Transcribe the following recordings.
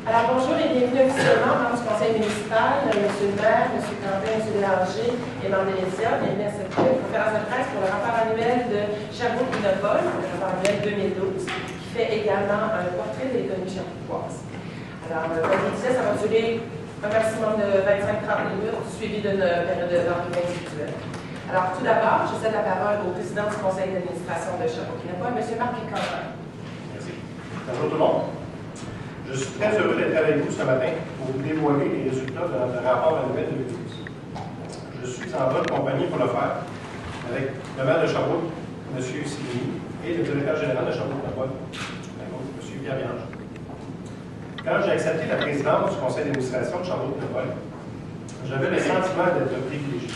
Alors bonjour et bienvenue officiellement dans le conseil municipal, Monsieur le maire, M. Quentin, M. Bélanger et Mandélésia. Bienvenue à cette conférence de presse pour le rapport annuel de Sherbrooke-Innopol, le rapport annuel 2012, qui fait également un portrait des économies sherbrookoises. Alors, comme je disais, ça va durer un maximum de 25-30 minutes, suivi d'une période d'entretien individuel. Alors, tout d'abord, je cède la parole au président du conseil d'administration de Sherbrooke-Innopol, M. Marc Quentin. Merci. Bonjour tout le monde. Je suis très heureux d'être avec vous ce matin pour vous dévoiler les résultats de notre rapport annuel 2012. Je suis en bonne compagnie pour le faire avec le maire de Sherbrooke, M. Sylvie, et le directeur général de Sherbrooke-Innopol, M. Pierre Bélanger. Quand j'ai accepté la présidence du conseil d'administration de Sherbrooke-Innopol, j'avais le sentiment d'être privilégié.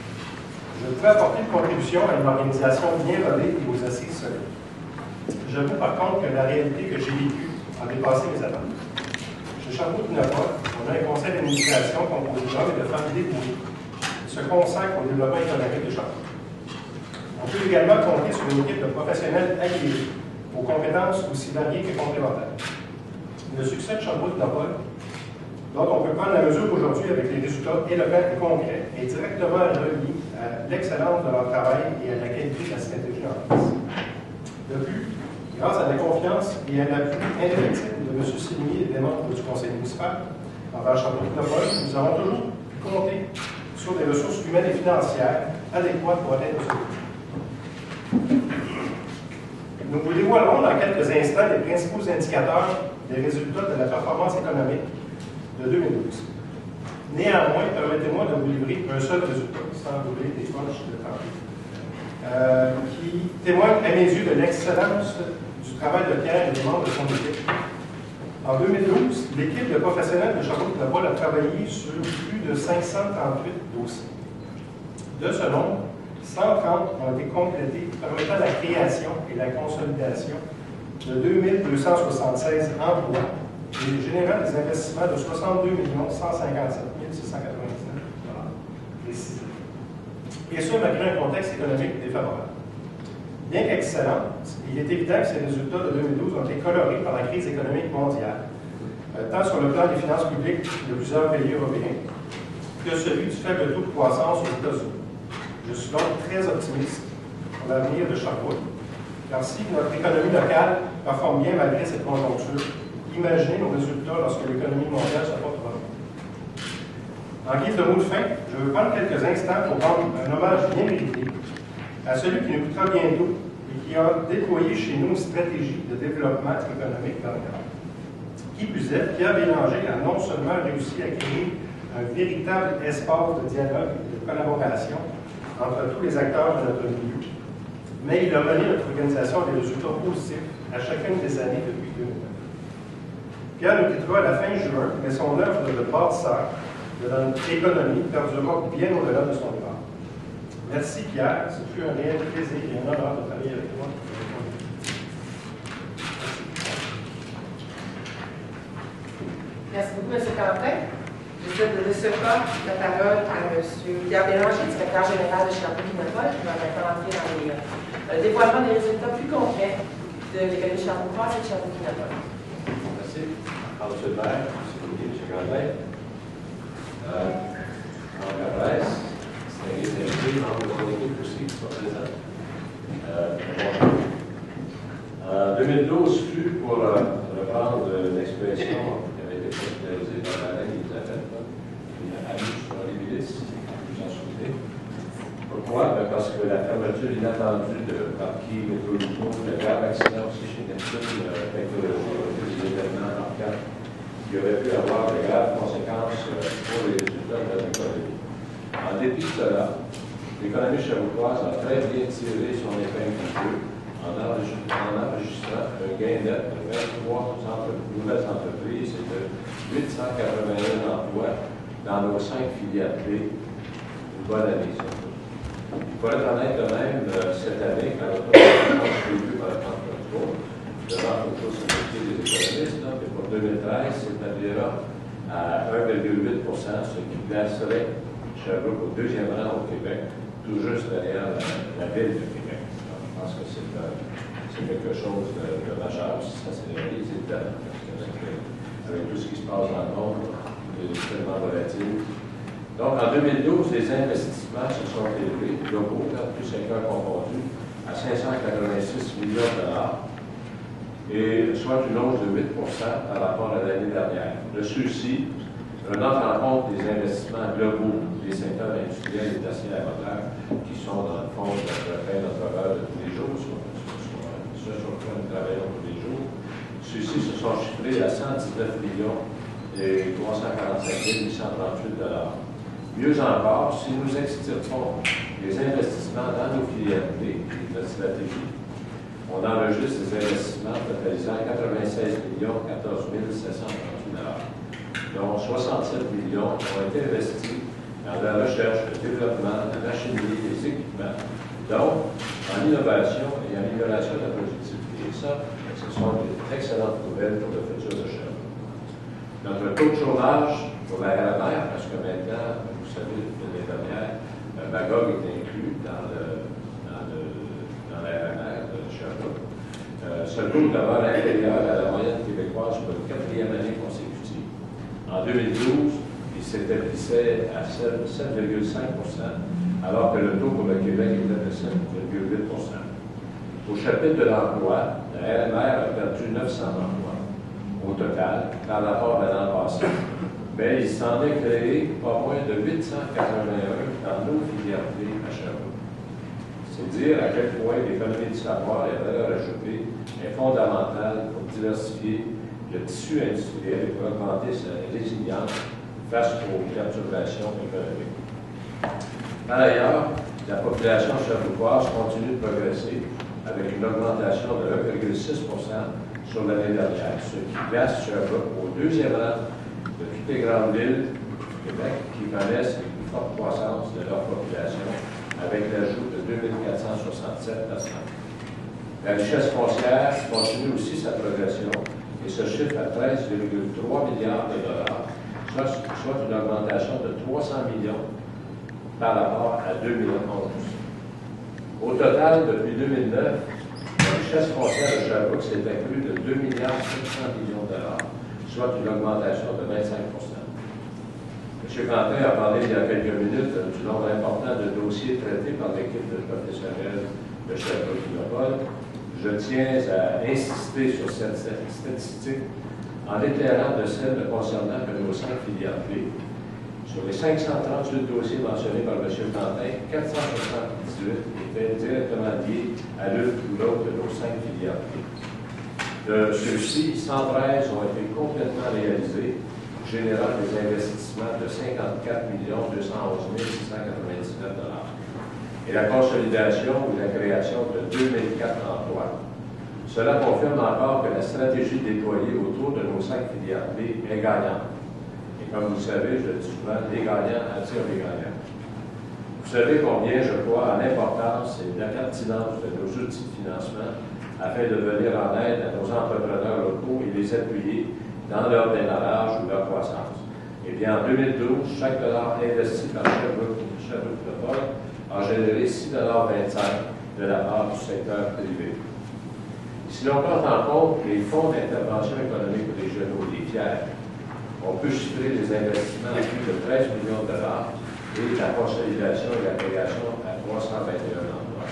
Je pouvais apporter une contribution à une organisation bien rodée et aux assises solides. J'avoue par contre que la réalité que j'ai vécue a dépassé mes attentes. Chez Sherbrooke-Innopol, on a un conseil d'administration composé d'hommes et de femmes dévoués qui se consacrent au développement économique de Sherbrooke. On peut également compter sur une équipe de professionnels aguerris, aux compétences aussi variées que complémentaires. Le succès de Sherbrooke-Innopol, dont on peut prendre la mesure aujourd'hui avec les résultats éloquents et concrets, est directement relié à l'excellence de leur travail et à la qualité de la stratégie en place. De plus, grâce à la confiance et à l'appui indéfectible de M. Sylvie et des membres du conseil municipal envers Sherbrooke-Innopol, nous avons toujours pu compter sur des ressources humaines et financières adéquates pour atteindre ce but. Nous vous dévoilerons dans quelques instants les principaux indicateurs des résultats de la performance économique de 2012. Néanmoins, permettez-moi de vous livrer un seul résultat, sans rouler des poches de travail, qui témoigne à mes yeux de l'excellence du travail de Pierre et des membres de son équipe. En 2012, l'équipe de professionnels de Sherbrooke-Innopol a travaillé sur plus de 538 dossiers. De ce nombre, 130 ont été complétés, permettant la création et la consolidation de 2276 emplois et générant des investissements de 62 157 699 précisés. Et ce, malgré un contexte économique défavorable. Bien qu'excellent, il est évident que ces résultats de 2012 ont été colorés par la crise économique mondiale, tant sur le plan des finances publiques de plusieurs pays européens que celui du faible taux de croissance aux États-Unis. Je suis donc très optimiste pour l'avenir de Sherbrooke, car si notre économie locale performe bien malgré cette conjoncture, imaginez nos résultats lorsque l'économie mondiale se porte mal. En guise de mot de fin, je veux prendre quelques instants pour rendre un hommage bien mérité à celui qui nous quittera bientôt et qui a déployé chez nous une stratégie de développement économique d'envergure. Qui plus est, Pierre Bélanger a non seulement réussi à créer un véritable espace de dialogue et de collaboration entre tous les acteurs de notre milieu, mais il a mené notre organisation à des résultats positifs à chacune des années depuis 2009. Pierre nous quittera à la fin juin, mais son œuvre de bâtisseur de notre économie perdurera bien au-delà de son départ. Merci Pierre, ce fut un réel plaisir et un honneur de travailler avec toi. Merci beaucoup, M. Quentin. Je souhaite de ce pas la parole à M. Pierre Bélanger, directeur général de Sherbrooke-Innopol, qui va maintenant entrer dans les dévoilements des résultats plus concrets de l'économie sherbrookoise et de Sherbrooke-Innopol. Merci. Alors, M. le maire, M. Sylvie, M. Quentin. En la presse, c'est un invité, membre de mon équipe aussi, qui sont présents. Bonjour. 2012 fut, pour reprendre l'expression qui avait été popularisée dans l'année Elisabeth, une année sur les milices, vous en souvenez. Pourquoi? Parce que la fermeture inattendue de parking métro-locaux, le grave accident aussi chez Neptune, technologie, des événements marquants qui auraient pu avoir de graves conséquences pour les résultats de notre économie. En dépit de cela, l'économie sherbrookoise a très bien tiré son épingle du jeu en enregistrant un gain net de 23 nouvelles entreprises et de 881 emplois dans nos 5 filiales clés. Une bonne année, surtout. Il faut être honnête de même, cette année, quand notre performance prévue par le plan de contrôle, devant le taux des économistes, que pour 2013 s'établira à 1,8 %, ce qui placerait Sherbrooke au deuxième rang au Québec, tout juste derrière la ville de Québec. Alors, je pense que c'est quelque chose de majeur si ça se réalise, évidemment. avec tout ce qui se passe dans le monde, il est extrêmement volatile. Donc, en 2012, les investissements se sont élevés, globaux, tous secteurs confondus, à 586 millions de dollars, et soit une hausse de 8 par rapport à l'année dernière. Dessus-ci, prenant en compte les investissements globaux des secteurs industriels et d'acier à moteur, qui sont dans le fond notre pain, notre beurre de tous les jours, ce sur quoi nous travaillons tous les jours, ceux-ci se sont chiffrés à 119 millions et 345 838 $. Mieux encore, si nous extirpons les investissements dans nos filières clés, notre stratégie, on enregistre des investissements totalisant 96 14 738 $. Donc, 67 millions ont été investis dans la recherche, le développement, la machinerie, les équipements, donc en innovation et amélioration de la productivité. Et ça, ce sont d'excellentes nouvelles pour le futur de Sherbrooke. Notre taux de chômage pour la RMR, parce que maintenant, vous savez, l'année dernière, Magog est inclus dans la RMR de Sherbrooke. Ce taux demeure inférieur à la moyenne québécoise pour une 4e année consécutive. En 2012, il s'établissait à 7,5 % alors que le taux pour le Québec était de 7,8 %. Au chapitre de l'emploi, la RMR a perdu 900 emplois au total par rapport à l'an passé. Mais il s'en est créé pas moins de 881 dans nos filières clés à Sherbrooke. C'est dire à quel point l'économie du savoir et la valeur ajoutée est fondamentale pour diversifier le tissu industriel et pour augmenter sa résilience face aux perturbations économiques. Par ailleurs, la population sherbrookoise continue de progresser avec une augmentation de 1,6 % sur l'année dernière, ce qui place Sherbrooke au 2e rang de toutes les grandes villes du Québec qui connaissent une plus forte croissance de leur population, avec l'ajout de 2467 personnes. La richesse foncière continue aussi sa progression et se chiffre à 13,3 milliards de dollars, soit une augmentation de 300 millions par rapport à 2011. Au total, depuis 2009, la richesse foncière de Sherbrooke s'est accrue de 2 milliards 700 millions de dollars, soit une augmentation de 25 %. M. Quentin a parlé il y a quelques minutes du nombre important de dossiers traités par l'équipe de professionnels de Sherbrooke Innopol. Je tiens à insister sur cette statistique en éclairant de celle concernant nos 5 filières clés. Sur les 538 dossiers mentionnés par M. Quentin, 478 étaient directement liés à l'une ou l'autre de nos 5 filières clés. De ceux-ci, 113 ont été complètement réalisés, générant des investissements de 54 211 699 $. Et la consolidation ou la création de 2004 emplois. Cela confirme encore que la stratégie déployée autour de nos 5 filières clés est gagnante. Et comme vous le savez, je le dis souvent, les gagnants attirent les gagnants. Vous savez combien je crois à l'importance et la pertinence de nos outils de financement afin de venir en aide à nos entrepreneurs locaux et les appuyer dans leur démarrage ou leur croissance. Eh bien, en 2012, chaque dollar investi par Sherbrooke Innopol a généré 6,25 $ de la part du secteur privé. Si l'on prend en compte les fonds d'intervention économique régionaux, les FIER, on peut chiffrer les investissements à plus de 13 millions de dollars et la consolidation et la création à 321 emplois.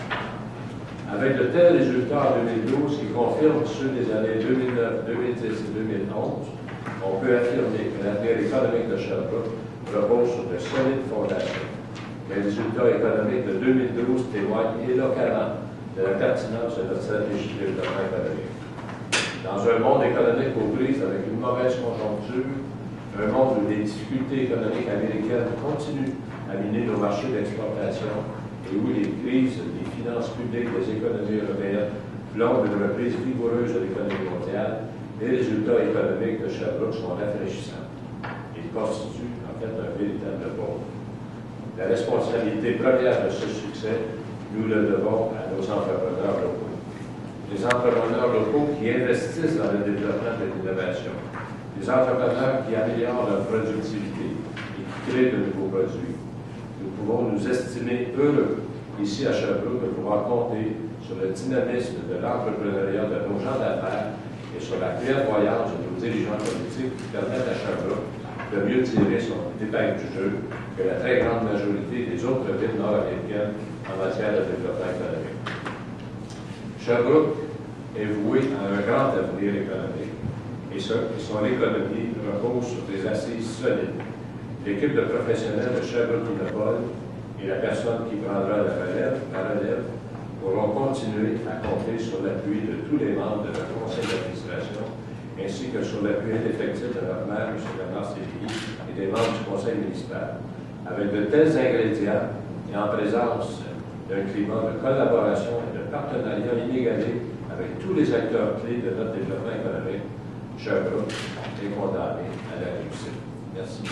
Avec de tels résultats en 2012 qui confirment ceux des années 2009, 2010 et 2011, on peut affirmer que l'avenir économique de Sherbrooke repose sur de solides fondations. Les résultats économiques de 2012 témoignent éloquemment de la pertinence de notre stratégie de développement économique. Dans un monde économique aux prises avec une mauvaise conjoncture, un monde où les difficultés économiques américaines continuent à miner nos marchés d'exportation et où les crises des finances publiques des économies européennes plombent une reprise vigoureuse de l'économie mondiale, les résultats économiques de Sherbrooke sont rafraîchissants. Ils constituent en fait un véritable pôle. La responsabilité première de ce succès, nous le devons à nos entrepreneurs locaux. Les entrepreneurs locaux qui investissent dans le développement de l'innovation, les entrepreneurs qui améliorent leur productivité et qui créent de nouveaux produits. Nous pouvons nous estimer heureux ici à Sherbrooke de pouvoir compter sur le dynamisme de l'entrepreneuriat de nos gens d'affaires et sur la clairvoyance de nos dirigeants politiques qui permettent à Sherbrooke de mieux tirer son épingle du jeu que la très grande majorité des autres villes nord-américaines en matière de développement économique. Sherbrooke est voué à un grand avenir économique et son économie repose sur des assises solides. L'équipe de professionnels de Sherbrooke Innopol et la personne qui prendra la relève pourront continuer à compter sur l'appui de tous les membres de notre conseil d'administration, ainsi que sur l'appui effectif de notre maire, M. Bernard Sévigny, et des membres du conseil municipal. Avec de tels ingrédients et en présence d'un climat de collaboration et de partenariat inégalé avec tous les acteurs clés de notre développement économique, Sherbrooke est condamné à la réussite. Merci.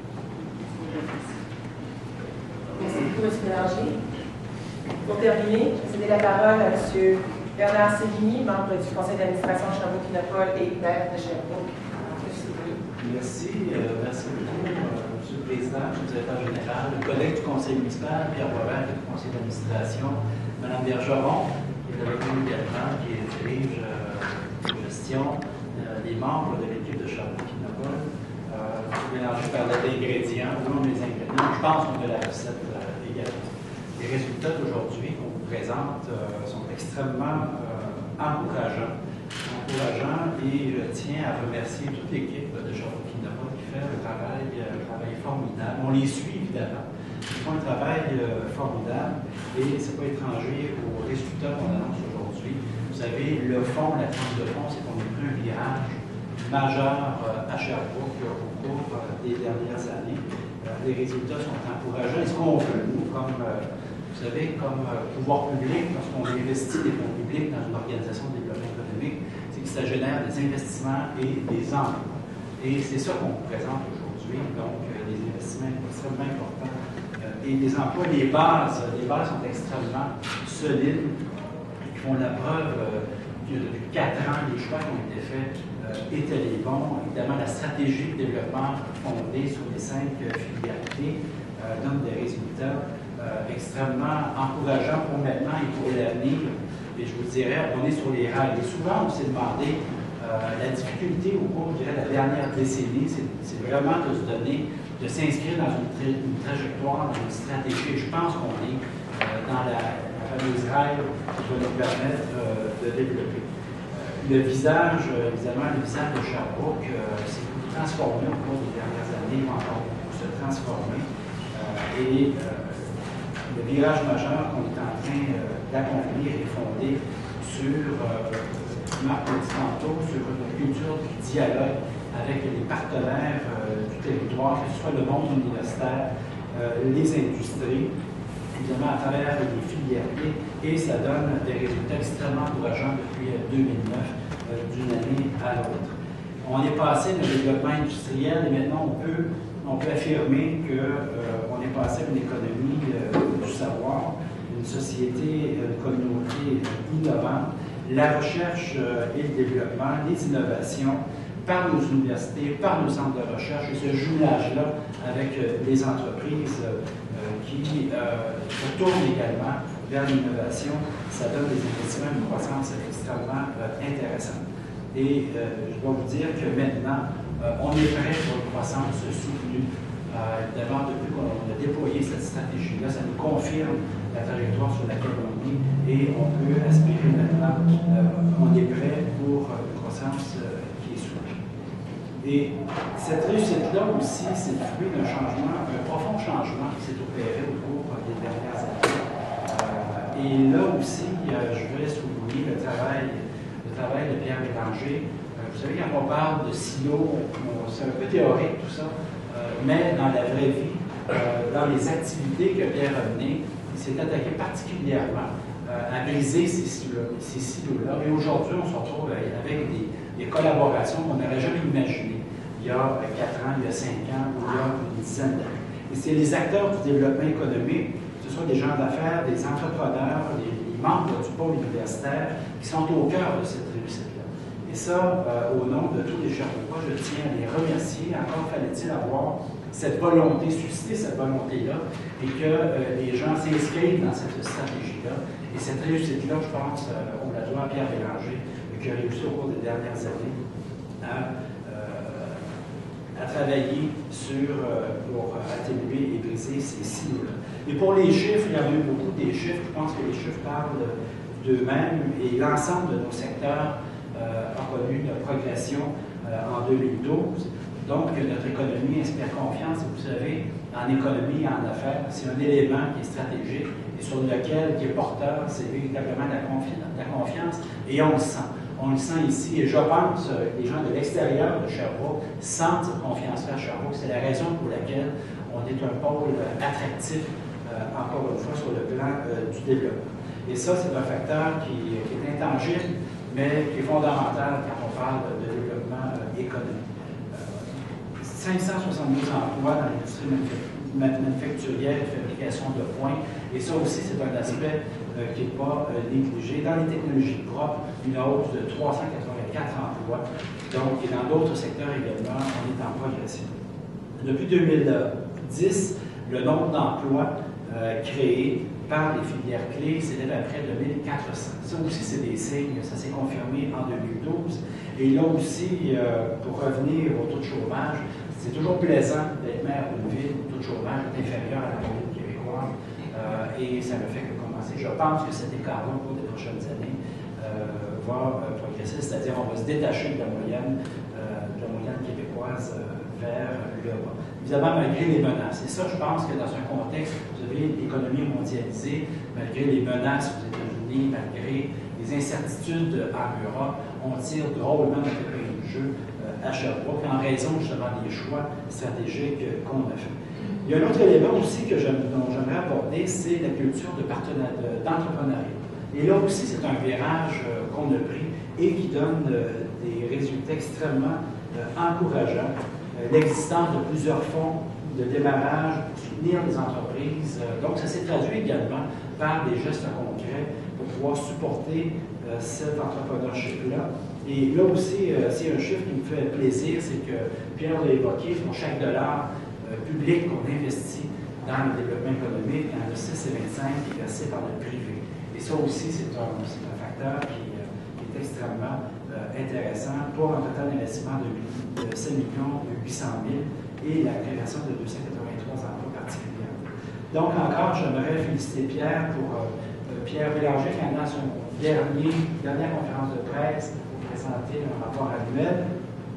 Merci beaucoup, M. Bélanger. Pour terminer, je vais céder la parole à M. Bernard Sévigny, membre du conseil d'administration de Sherbrooke Innopol et maire de Sherbrooke. Merci. Merci beaucoup, M. le Président, M. le Directeur général, le collègue du conseil municipal, Pierre Boisvert, du conseil d'administration, Mme Bergeron, qui est avec nous également, qui dirige la gestion des membres de l'équipe de Sherbrooke Innopol. M. Bélanger parlait d'ingrédients, ou non des ingrédients. Je pense qu'on a la recette également. Les résultats d'aujourd'hui qu'on vous présente sont extrêmement encourageants. Et je tiens à remercier toute l'équipe de Sherbrooke Innopol qui fait un travail formidable. On les suit évidemment. Ils font un travail formidable et ce n'est pas étranger aux résultats qu'on annonce aujourd'hui. Vous savez, le fond, la tranche de fond, c'est qu'on a pris un virage majeur à Sherbrooke au cours des dernières années. Les résultats sont encourageants. Et ce qu'on veut, nous, comme vous savez, comme pouvoir public, lorsqu'on investit des fonds publics dans une organisation de développement économique, c'est que ça génère des investissements et des emplois. Et c'est ça qu'on vous présente aujourd'hui, donc des investissements extrêmement importants et des emplois. Les bases sont extrêmement solides et qui font la preuve que depuis 4 ans, les choix qui ont été faits étaient les bons. Évidemment, la stratégie de développement fondée sur les 5 filialités donne des résultats extrêmement encourageants pour maintenant et pour l'avenir. Et je vous dirais, on est sur les rails. Et souvent, on s'est demandé la difficulté au cours de la dernière décennie, c'est vraiment de se donner, de s'inscrire dans une trajectoire, dans une stratégie. Et je pense qu'on est dans la fameuse rail qui va nous permettre de développer. Le visage, évidemment, le visage de Sherbrooke s'est beaucoup transformé au cours des dernières années, il va encore se transformer. Le virage majeur qu'on est en train d'accomplir est fondé sur, Marc l'a dit tantôt, sur une culture du dialogue avec les partenaires du territoire, que ce soit le monde universitaire, les industries, évidemment à travers les filières, et ça donne des résultats extrêmement encourageants depuis 2009, d'une année à l'autre. On est passé d'un développement industriel et maintenant on peut affirmer qu'on est passé à une économie du savoir, une société, une communauté innovante. La recherche et le développement, les innovations par nos universités, par nos centres de recherche et ce jumelage-là avec les entreprises qui se tournent également vers l'innovation, ça donne des investissements, une croissance extrêmement intéressante. Et je dois vous dire que maintenant, on est prêt pour une croissance soutenue. D'abord, depuis qu'on a déployé cette stratégie-là, ça nous confirme la trajectoire sur laquelle on est et on peut aspirer maintenant, on est prêt pour une croissance qui est soutenue. Et cette réussite-là aussi, c'est le fruit d'un changement, un profond changement qui s'est opéré au cours des dernières années. Et là aussi, je voudrais souligner le travail de Pierre Bélanger. Vous savez, quand on parle de silo, c'est un peu théorique tout ça, mais dans la vraie vie, dans les activités que Pierre a menées, il s'est attaqué particulièrement à briser ces silos-là. Et aujourd'hui, on se retrouve avec des collaborations qu'on n'aurait jamais imaginées il y a 4 ans, il y a 5 ans, ou il y a une dizaine d'années. Et c'est les acteurs du développement économique, que ce soit des gens d'affaires, des entrepreneurs, les membres du pôle universitaire, qui sont au cœur de cette réussite-là. Et ça, au nom de tous les Sherbrookeois, je tiens à les remercier. Encore fallait-il avoir cette volonté, susciter cette volonté-là, et que les gens s'inscrivent dans cette stratégie-là. Et cette réussite-là, je pense, on la doit à Pierre Bélanger, qui a réussi au cours des dernières années à travailler pour atténuer et briser ces silos-là. Et pour les chiffres, il y en a eu beaucoup des chiffres. Je pense que les chiffres parlent d'eux-mêmes et l'ensemble de nos secteurs a connu une progression en 2012. Donc, notre économie inspire confiance. Et vous savez, en économie et en affaires, c'est un élément qui est stratégique et sur lequel, qui est porteur, c'est véritablement la confiance. Et on le sent. On le sent ici. Et je pense que les gens de l'extérieur de Sherbrooke sentent cette confiance-là à Sherbrooke. C'est la raison pour laquelle on est un pôle attractif, encore une fois, sur le plan du développement. Et ça, c'est un facteur qui est intangible, mais qui est fondamental quand on parle de développement économique. 572 emplois dans l'industrie manufacturière et de fabrication de points. Et ça aussi, c'est un aspect qui n'est pas négligé. Dans les technologies propres, une hausse de 384 emplois. Donc, et dans d'autres secteurs également, on est en progression. Depuis 2010, le nombre d'emplois créés par les filières clés s'élève à près de 1400. Ça aussi, c'est des signes, ça s'est confirmé en 2012. Et là aussi, pour revenir au taux de chômage, c'est toujours plaisant d'être maire d'une ville où le taux de chômage est inférieur à la moyenne québécoise. Et ça ne fait que commencer. Je pense que cet écart-là, au cours des prochaines années, va progresser, c'est-à-dire on va se détacher de la moyenne québécoise vers le bas. Évidemment, malgré les menaces. Et ça, je pense que dans un contexte, vous avez l'économie mondialisée, malgré les menaces aux États-Unis, malgré les incertitudes en Europe, on tire drôlement notre pays du jeu à Sherbrooke en raison justement des choix stratégiques qu'on a fait. Il y a un autre élément aussi dont j'aimerais aborder, c'est la culture d'entrepreneuriat. Et là aussi, c'est un virage qu'on a pris et qui donne des résultats extrêmement encourageants. L'existence de plusieurs fonds de démarrage pour soutenir les entreprises. Donc, ça s'est traduit également par des gestes concrets pour pouvoir supporter cet entrepreneurship-là. Et là aussi, c'est un chiffre qui me fait plaisir, c'est que Pierre l'a évoqué, pour chaque dollar public qu'on investit dans le développement économique, il y en a 6 et 25 qui est versé par le privé. Et ça aussi, c'est un facteur qui est extrêmement intéressant pour un total d'investissement de 7 800 000 et la création de 283 emplois particuliers. Donc, encore, j'aimerais féliciter Pierre pour Pierre Bélanger qui a dans son dernière conférence de presse pour présenter un rapport annuel.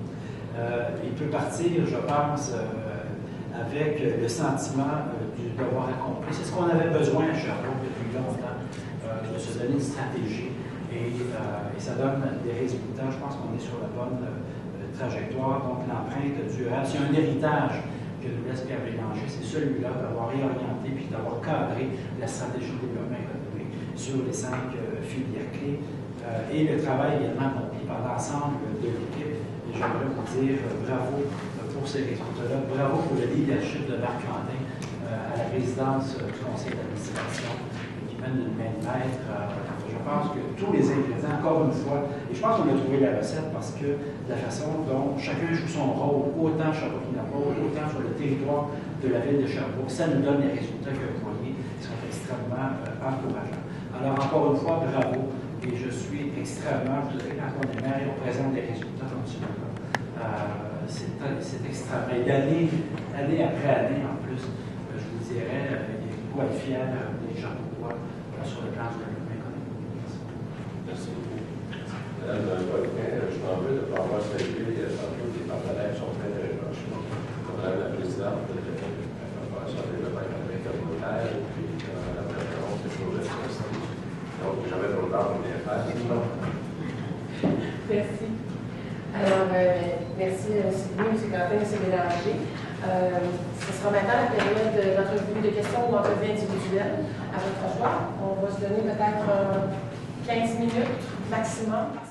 Il peut partir, je pense, avec le sentiment du devoir accompli. C'est ce qu'on avait besoin à Sherbrooke depuis longtemps, de se donner une stratégie. Et ça donne des résultats. Je pense qu'on est sur la bonne trajectoire. Donc, l'empreinte durable, c'est un héritage que nous laisse Pierre Bélanger, c'est celui-là d'avoir réorienté puis d'avoir cadré la stratégie de développement économique sur les 5 filières clés et le travail également accompli par l'ensemble de l'équipe. Et j'aimerais vous dire bravo pour ces résultats-là. Bravo pour le leadership de Marc Quentin à la présidence du conseil d'administration qui mène une main de maître. Je pense que tous les ingrédients, encore une fois, et je pense qu'on a trouvé la recette parce que la façon dont chacun joue son rôle, autant Sherbrooke-Nord, autant sur le territoire de la ville de Sherbrooke, ça nous donne les résultats que vous voyez qui sont extrêmement encourageants. Alors, encore une fois, bravo. Et je suis extrêmement, quand on est maire et on présente des résultats comme celui-là, c'est extrêmement. Et année après année, en plus, je vous dirais, il y a beaucoup à être fier des gens sur le plan du développement économique. Merci beaucoup. Madame Volquin, je m'en veux de ne pas avoir salué tantôt des partenaires qui sont très proches. Madame la présidente de la Corporation de développement économique communautaire, et puis Madame la présidente des choses de donc, jamais trop tard pour bien faire. Merci. Alors, merci Sylvie, M. Quentin, M. Bélanger. Ce sera maintenant la période d'entrevue de questions ou d'entrevue individuelle à votre choix. On va se donner peut-être 15 minutes maximum.